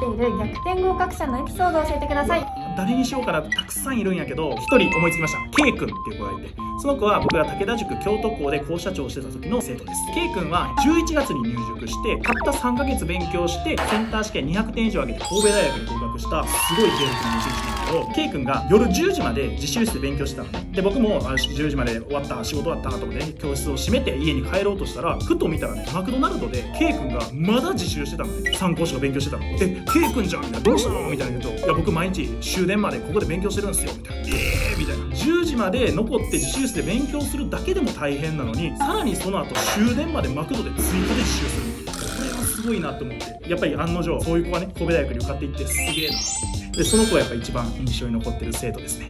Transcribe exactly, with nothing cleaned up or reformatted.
っている逆転合格者のエピソードを教えてください。 誰にしようかなってたくさんいるんやけど、ひとり思いつきました。K 君っていう子がいて、その子は僕が武田塾京都校で校舎長をしてた時の生徒です。K 君はじゅういちがつに入塾して、たったさんかげつ勉強してセンター試験にひゃくてん以上上げて神戸大学に合格したすごい経歴の持ち主なんだけど、 K 君が夜じゅうじまで自習室で勉強してたのね。で僕もあじゅうじまで終わった、仕事終わったと思って教室を閉めて家に帰ろうとしたら、ふと見たらね、マクドナルドで K 君がまだ自習してたのね。さん講師が勉強してたの。で K 君じゃんみたいな、どうしたのみたいな言うと、いや僕毎日終電までここで勉強してるんですよみたいな。えーみたいな。じゅうじまで残って自習室で勉強するだけでも大変なのに、さらにその後終電までマクドで追加で自習する。これはすごいなと思って、やっぱり案の定そういう子はね、神戸大学に受かっていってすげえなと思って、でその子はやっぱ一番印象に残ってる生徒ですね。